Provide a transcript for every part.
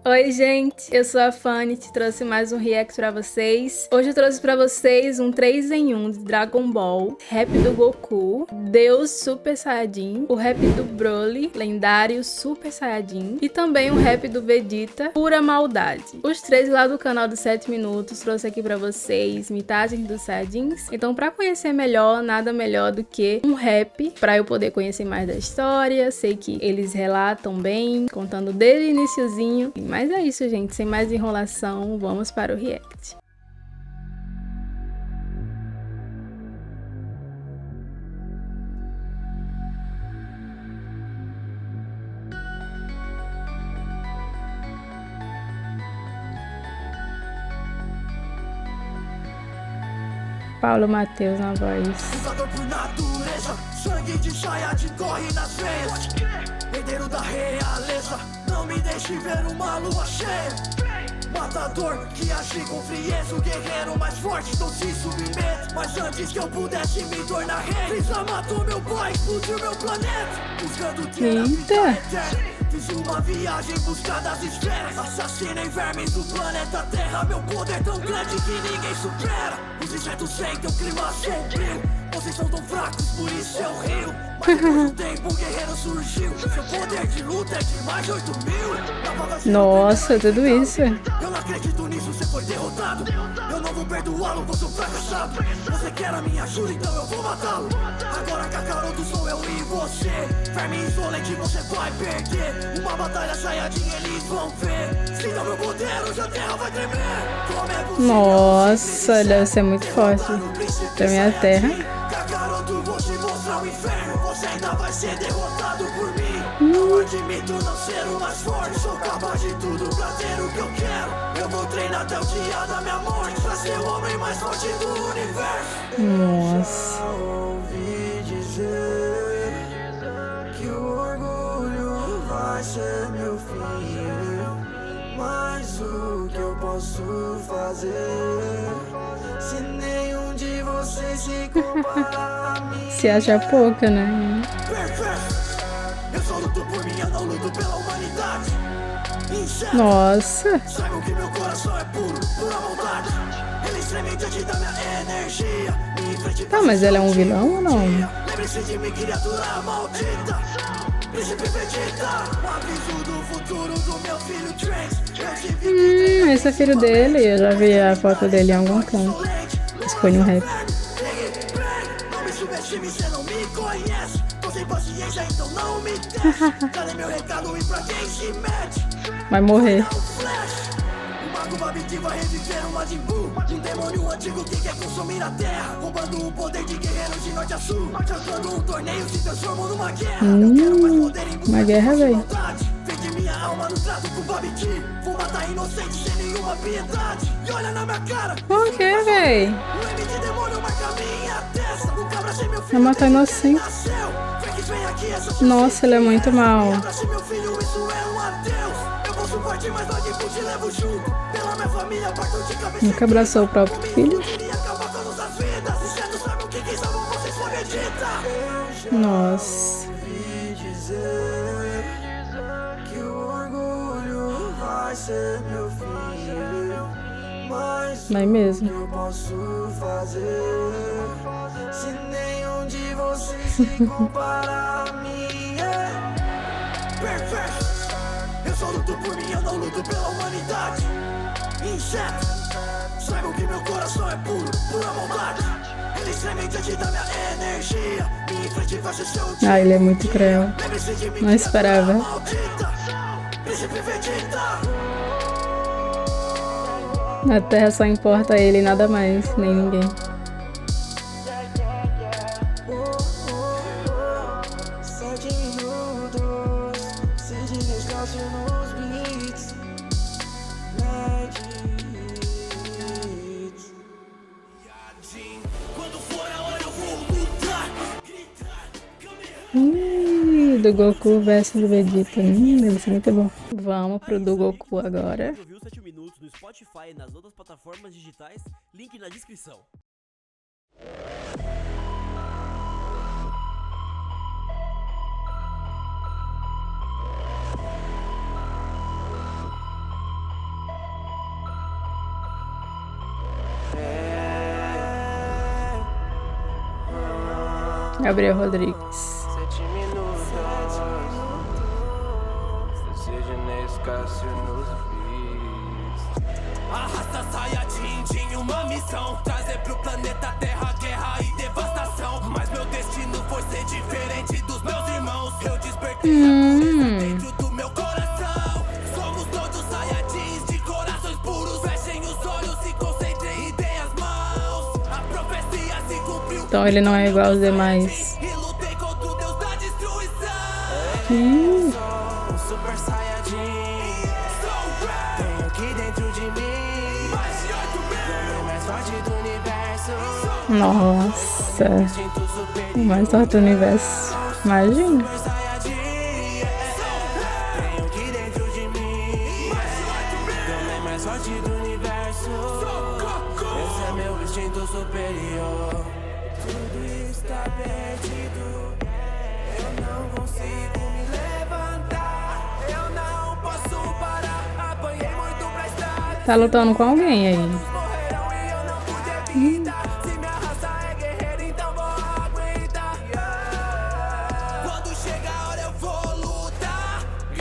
Oi gente, eu sou a Fanny, te trouxe mais um react pra vocês. Hoje eu trouxe pra vocês um 3 em 1 de Dragon Ball, rap do Goku, Deus Super Saiyajin, o rap do Broly, lendário Super Saiyajin, e também o rap do Vegeta, Pura Maldade. Os três lá do canal dos 7 minutos, trouxe aqui pra vocês mitagens dos Saiyajins. Então pra conhecer melhor, nada melhor do que um rap, pra eu poder conhecer mais da história. Sei que eles relatam bem, contando desde o iniciozinho. Mas é isso, gente. Sem mais enrolação, vamos para o react. Paulo Matheus na voz. Lutador por natureza, sangue de Saiyajin corre nas veias. Herdeiro da realeza, não me deixe ver uma lua cheia. Matador que age com frieza, o guerreiro mais forte, não se submete. Mas antes que eu pudesse me tornar rei, Frieza matou meu pai, explodiu meu planeta. Buscando ter a vida eterna. Fiz uma viagem em busca das esferas. Assassinei vermes do planeta Terra. Meu poder tão grande que ninguém supera. Os insetos sentem um clima sombrio. Vocês são tão fracos, por isso eu rio. Mas depois de um tempo o guerreiro surgiu. Seu poder de luta é de mais de 8.000. Nossa, tudo isso. Eu não acredito nisso, você foi derrotado. Eu não vou perdoá-lo, você é um fracassado. Você quer a minha ajuda, então eu vou matá-lo. Agora Kakaroto sou eu e você. Verme insolente, você vai perder. Uma batalha Saiyajin, eles vão ver. Se não meu poder, hoje a terra vai tremer. Como é possível? Nossa, deve ser muito forte. Pra minha terra. Kakaroto, vou te mostrar o inferno. Você ainda vai ser derrotado por mim. Não admito não ser o mais forte. Sou capaz de tudo pra ter o que eu quero. Eu vou treinar até o dia da minha morte pra ser o homem mais forte do universo. Nossa. Já ouvi dizer que o orgulho vai ser meu fim. Mas o que eu posso fazer se nenhum de vocês se compara a mim? Se acha pouca, né? Perfeito. Eu só luto por mim, eu não luto pela humanidade. Inseto. Nossa. Saibam que meu coração é puro, pura maldade. Eles tremem diante da minha energia. Me enfrente. Tá, mas ele é um vilão ou não? Lembre-se de mim, criatura maldita. Príncipe Vegeta, um aviso do futuro do meu filho Trunks. Esse é filho dele. Eu já vi a foto dele em algum canto. Isso foi no rap. Não me subestime, você não me conhece. Tô sem paciência, então não me teste. Cadê meu recado e pra quem se mete? Vai morrer. O mago Babidi vai reviver o Majin Buu, um demônio antigo que quer consumir a terra, roubando o poder de guerreiros de norte a sul. Jogando um torneio se transformou numa guerra. Eu quero mais poder em busca uma guerra, de velho. maldade. Vende minha alma no trato com Babidi. Vou matar inocentes sem nenhuma piedade. E olha na minha cara. Por que, véi? O M de demônio marca minha testa. Nunca abracei meu filho. Vai matar inocente. Nossa, ele é muito mal. Abrace meu filho, isso é um adeus. Eu posso partir, mas não tipo te levo junto. Pela minha família, parto de cabeça. Nunca abraçou o próprio filho? Nossa. Ouvi dizer que o orgulho vai ser meu filho. Mas Vai mesmo. o que eu posso fazer se nenhum de vocês se compara a mim? Perfeito. Eu só luto por mim, eu não luto pela humanidade. Inseto. Saibam que meu coração é puro, pura maldade. Eles tremem diante da minha energia. Me enfrente vai ser seu dia. Ah, ele é muito cruel. Não esperava. Príncipe Vegeta. Na Terra só importa ele e nada mais, nem ninguém. Do Goku versus do Vegeta. Deve ser muito bom. Vamos pro do Goku agora. Ouviu 7 minutos no Spotify e nas outras plataformas digitais, link na descrição. Gabriel Rodrigues. 7 minutos. Seja Cássio nos beats. Arrasta Sayajin, tinha uma missão: trazer pro planeta Terra guerra e devastação. Mas meu destino foi ser diferente dos meus irmãos. Eu despertei a pureza dentro do meu coração. Somos todos Saiyajins de corações puros. Fechem os olhos, se concentrem e deem as mãos. A profecia se cumpriu. Então ele não é igual aos demais. E lutei contra o Deus da destruição. Sou um Super Saiyajin. Tenho aqui dentro de mim Mais de 8 mil. o mais forte do universo. Nossa, Instinto superior. o mais forte do universo. Imagina. Super Saiyajin. Tenho aqui dentro de mim o mais forte do universo. Esse é meu instinto superior. Tudo está perdido. Eu não consigo me levantar. Eu não posso parar. Apanhei muito pra estar. Tá lutando com alguém aí. Morreram e eu não pude evitar. Se minha raça é guerreira, então vou aguentar. Quando chega a hora eu vou lutar,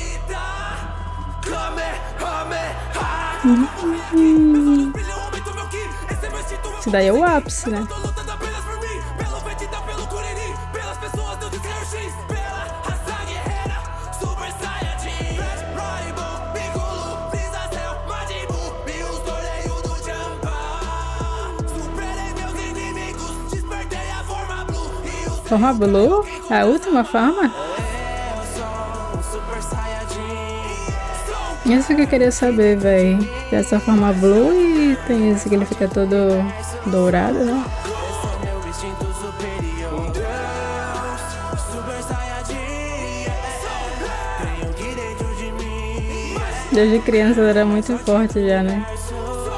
gritar, Kamehameha. Meus olhos brilham, aumento meu ki. Esse é meu instinto, meu Isso daí é o ápice, né? tô lutando apenas por mim. Pelo Vegeta, pelo Kuririn, pelas pessoas do Desire X, pela raça guerreira, Super Saiyajin. Rainbow, Piccolo, Frieza, Cell, Majin Buu e os torneios do Champa. Superei meus inimigos, despertei a forma Blue e os Forma Blue? A última forma? Eu sou um Super Saiyajin. Isso que eu queria saber, véi. Tem essa forma Blue e tem esse que ele fica todo dourado, né? Esse é meu instinto superior. Deus, Super Saiyajin. Tenho aqui dentro de mim Desde criança era muito forte já, né? esse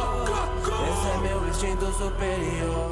é meu instinto superior.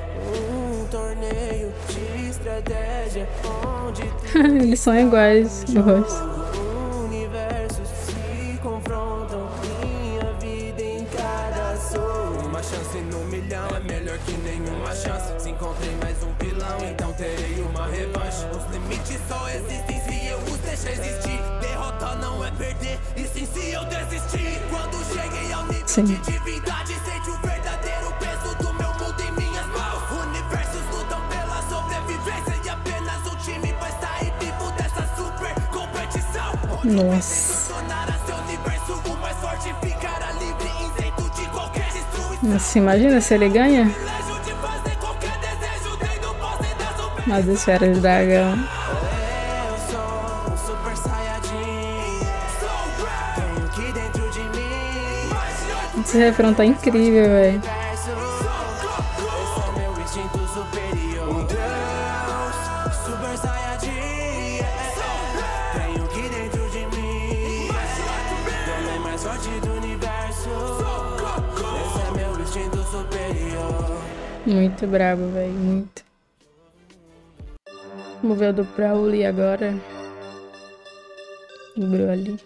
Torneio de estratégia onde Eles são iguais no rosto. universos se confrontam. Minha vida em cada soul. Uma chance no milhão é melhor que nenhuma chance. Se encontrei mais um vilão, então terei uma revanche. Os limites só existem se eu os deixar existir. Derrota não é perder, e sim se eu desistir. Quando cheguei ao nível Sim. de divindade, sente o verdadeiro peso do meu mundo em minhas mãos. Universos lutam pela sobrevivência e apenas um time vai sair vivo dessa super competição. Nossa. Tornar a seu universo o mais forte, ficará livre, isento de qualquer destruição. Nossa, imagina se ele ganha Privilégio de fazer qualquer desejo, tendo posse da super. nas esferas de dragão. Eu sou um Super Saiyajin. Tenho aqui dentro de mim Esse refrão tá incrível, véi. verso. Esse é meu instinto superior. Deus, Super Saiyajin. Tenho aqui dentro de mim o mais forte do universo. Esse é meu instinto superior. Muito brabo, véi. Muito. Vamos ver o do Broly agora. O Broly.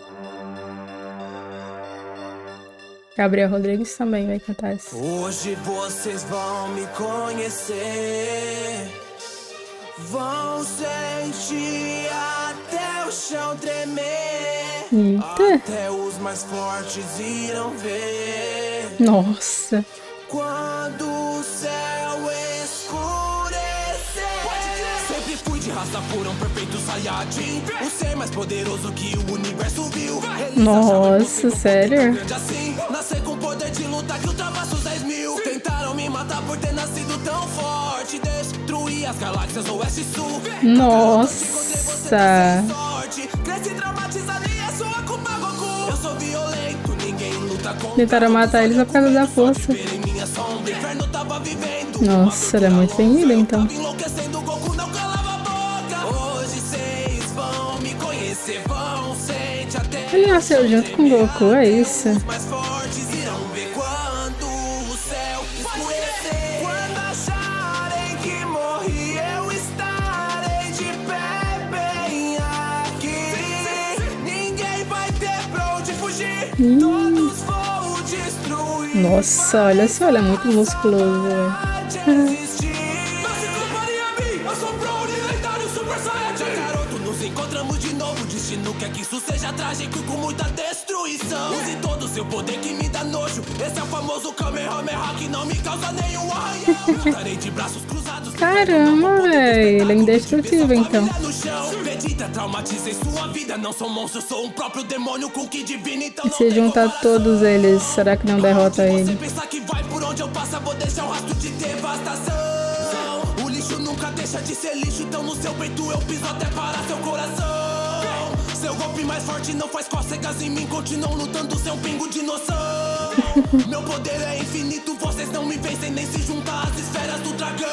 Gabriel Rodrigues também vai cantar esse. Hoje vocês vão me conhecer, vão sentir até o chão tremer, Eita! até os mais fortes irão ver. Nossa! Quando o céu escurecer. Sempre fui de raça pura, um perfeito Saiyajin, o ser mais poderoso que o universo viu. Eles Nossa, achavam impossível sério? ser tão grande assim. Nascer com poder de luta que ultrapassa os 10 mil. Tentaram me matar por ter nascido tão forte. Destruir as galáxias oeste e sul. Nossa! Sorte. Cresci traumatizado e é sua culpa, Goku. Eu sou violento, ninguém luta contra. Tentaram matar ele só por causa da força. Em minha sombra, inferno tava vivendo. Nossa, ele é muito temido, então. Tava enlouquecendo, Goku não calava a boca. Hoje vocês vão me conhecer, vão sentir até. Ele nasceu junto com o Goku, é isso. Os mais fortes irão ver quando o céu escurecer. Quando acharem que morri, eu estarei de pé bem aqui. Ninguém vai ter pra onde fugir. Todos vou destruir. Nossa, olha só, ele é muito musculoso, velho. Desistir. Não se compare a mim, eu sou mágico e com muita destruição. Use todo o seu poder que me dá nojo. Esse é o famoso Kamehameha que não me causa nenhum arranhão. Lutarei de braços cruzados. Caramba, velho. Ele é indestrutível, então. Vegeta, traumatizei sua vida. Não sou monstro, sou um próprio demônio com que divino. Então E se juntar todos eles, será que não derrota ele? você pensar que vai por onde eu passo, vou deixar um rastro de devastação. O lixo nunca deixa de ser lixo, então no seu peito eu piso até parar seu coração. Seu golpe mais forte não faz cócegas em mim, continuam lutando sem um pingo de noção. Meu poder é infinito, vocês não me vencem nem se juntar às esferas do dragão.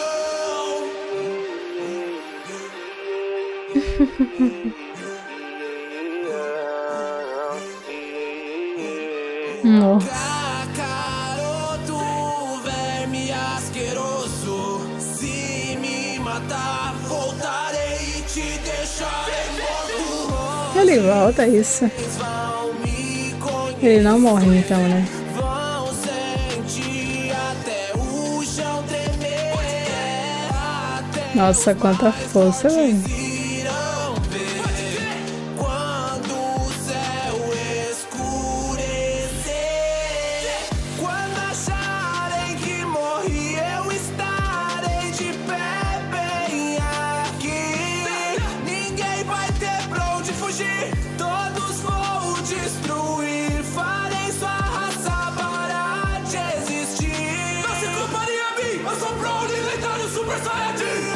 Nossa. Cacaroto, verme asqueroso. Se me matar, voltarei e te deixarei morto. Ele volta, isso. Vocês vão me conhecer, Ele não morre, então, né? vão sentir até o chão tremer. Até Nossa, quanta força, velho. irão ver quando o céu escurecer. Quando acharem que morri, eu estarei de pé bem aqui. Ninguém vai ter pra onde fugir, todos vou destruir. Farei sua raça parar de existir. Não se comparem a mim, eu sou Broly, lendário Super Saiyajin.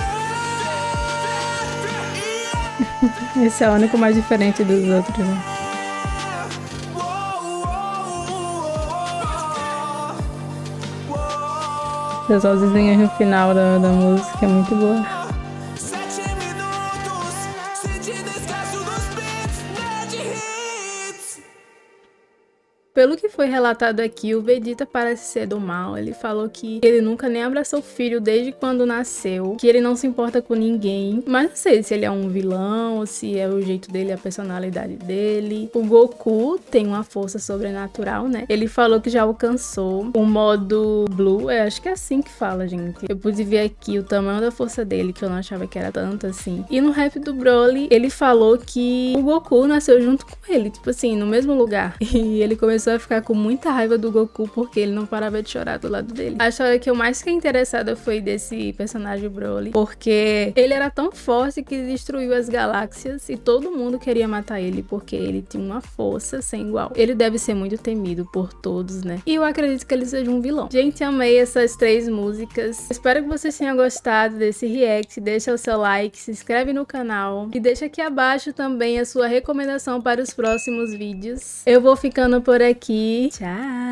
Esse é o único mais diferente dos outros, né? Os desenhos no final da música é muito boa. 7 minutos, sentindo escasso dos beats, Nerd Hits. Pelo que foi relatado aqui, o Vegeta parece ser do mal. Ele falou que ele nunca nem abraçou o filho desde quando nasceu, que ele não se importa com ninguém. Mas não sei se ele é um vilão, ou se é o jeito dele, a personalidade dele. O Goku tem uma força sobrenatural, né? Ele falou que já alcançou o modo Blue, acho que é assim que fala, gente. Eu pude ver aqui o tamanho da força dele, que eu não achava que era tanto assim. E no rap do Broly, ele falou que o Goku nasceu junto com ele, tipo assim, no mesmo lugar. E ele começou a ficar com muita raiva do Goku porque ele não parava de chorar do lado dele. A história que eu mais fiquei interessada foi desse personagem Broly, porque ele era tão forte que destruiu as galáxias e todo mundo queria matar ele porque ele tinha uma força sem igual. Ele deve ser muito temido por todos, né? E eu acredito que ele seja um vilão. Gente, amei essas 3 músicas. Espero que vocês tenham gostado desse react. Deixa o seu like, se inscreve no canal e deixa aqui abaixo também a sua recomendação para os próximos vídeos. Eu vou ficando por aqui. Tchau!